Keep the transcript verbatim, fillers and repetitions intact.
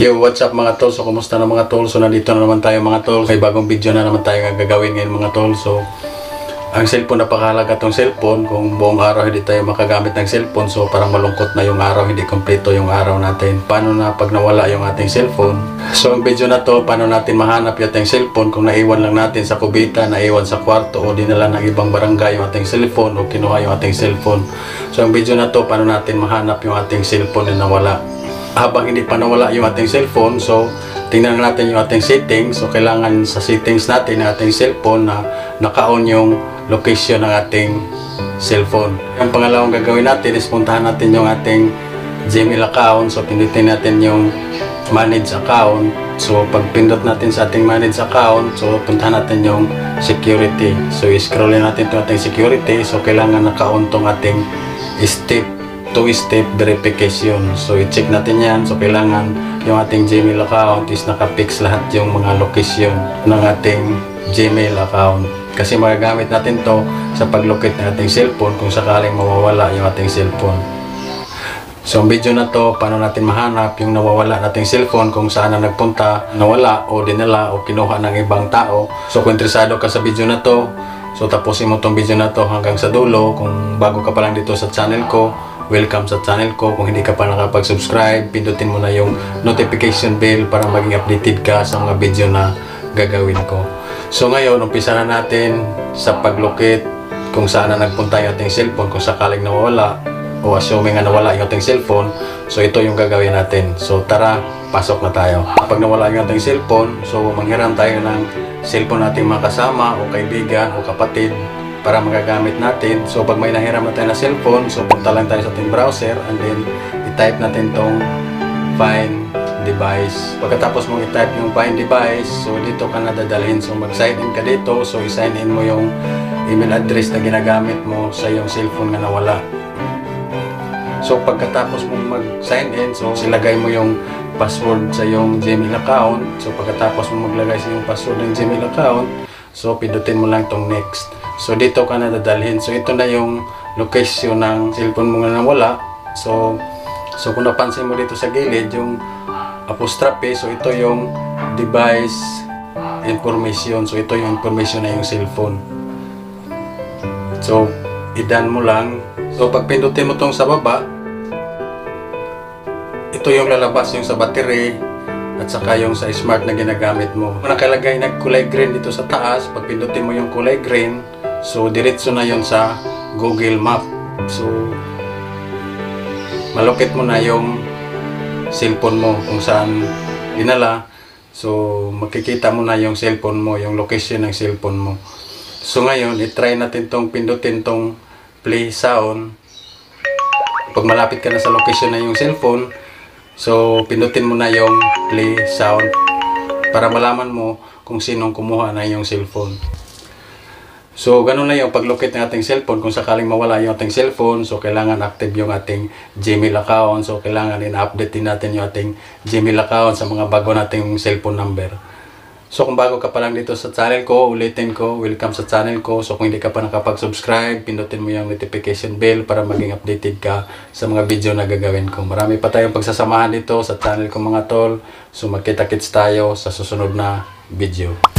Yo, what's up mga tol? So, kumusta na mga tol? So, nandito na naman tayo mga tol. May bagong video na naman tayo gagawin ngayon mga tol. So, ang cellphone, napakahalaga tong cellphone. Kung buong araw hindi tayo makagamit ng cellphone, so parang malungkot na yung araw, hindi kompleto yung araw natin. Paano na pag nawala yung ating cellphone? So, ang video na to, paano natin mahanap yung ating cellphone kung naiwan lang natin sa kubita, naiwan sa kwarto, o dinala ng ibang barangay yung ating cellphone, o kinuha yung ating cellphone. So, ang video na to, paano natin mahanap yung ating cellphone na nawala. Habang hindi pa nawala yung ating cellphone, so tingnan natin yung ating settings. So kailangan sa settings natin ng ating cellphone na naka-on yung location ng ating cellphone. Ang pangalawang gagawin natin is puntahan natin yung ating Gmail account. So pindutin natin yung manage account. So pag pindot natin sa ating manage account, so puntahan natin yung security. So i-scrollin natin itong ating security. So kailangan naka-on tong ating step two-step verification. So i-check natin yan. So kailangan yung ating Gmail account is nakapix lahat yung mga location ng ating Gmail account. Kasi magagamit natin to sa pag-locate ng ating cellphone kung sakaling mawawala yung ating cellphone. So ang video na to, paano natin mahanap yung nawawala nating cellphone, kung saan na nagpunta, nawala o dinala o kinuha ng ibang tao. So kung interesado ka sa video na to, so tapusin mo tong video na to hanggang sa dulo. Kung bago ka pa lang dito sa channel ko, welcome sa channel ko. Kung hindi ka pa nakapag-subscribe, pindutin mo na yung notification bell para maging updated ka sa mga video na gagawin ko. So ngayon, umpisa na natin sa pag-locate kung saan na nagpunta yung ating cellphone, kung sakaling nawala o assuming na nawala yung ating cellphone. So ito yung gagawin natin. So tara, pasok na tayo. Pag nawala yung ating cellphone, so manghiram tayo ng cellphone nating mga kasama o kaibigan o kapatid para magagamit natin. So pag may nahiram na tayo na cellphone, so punta lang tayo sa ating browser and then i-type natin tong find device. Pagkatapos mong i-type yung find device, so dito ka na dadalhin. So mag-sign in ka dito. So i-sign in mo yung email address na ginagamit mo sa yung cellphone na nawala. So pagkatapos mong mag-sign in, so silagay mo yung password sa yung Gmail account. So pagkatapos mo maglagay sa yung password ng Gmail account, so pindutin mo lang tong next. So dito ka na dadalhin. So ito na yung location ng cellphone mo na nawala. So so kung napansin mo dito sa gilid yung apostrophe, so ito yung device information. So ito yung information na yung cellphone. So i-done mo lang. So pag pindutin mo tong sa baba, ito yung lalabas yung sa battery at saka yung sa smart na ginagamit mo. Kung nakalagay na kulay green dito sa taas, pag pindutin mo yung kulay green, so diretso na yon sa Google Map. So malukit mo na yung cellphone mo kung saan dinala. So makikita mo na yung cellphone mo, yung location ng cellphone mo. So ngayon, i-try natin tong pindutin tong play sound. Pag malapit ka na sa location na yung cellphone, so pindutin mo na yung play sound para malaman mo kung sinong kumuha na yung cellphone. So ganun na yung pag-locate ng ating cellphone. Kung sakaling mawala yung ating cellphone, so kailangan active yung ating Gmail account. So kailangan in-update din natin yung ating Gmail account sa mga bago nating cellphone number. So kung bago ka pa lang dito sa channel ko, ulitin ko, welcome sa channel ko. So kung hindi ka pa nakapag-subscribe, pindutin mo yung notification bell para maging updated ka sa mga video na gagawin ko. Marami pa tayong pagsasamahan dito sa channel ko mga tol. So magkita-kits tayo sa susunod na video.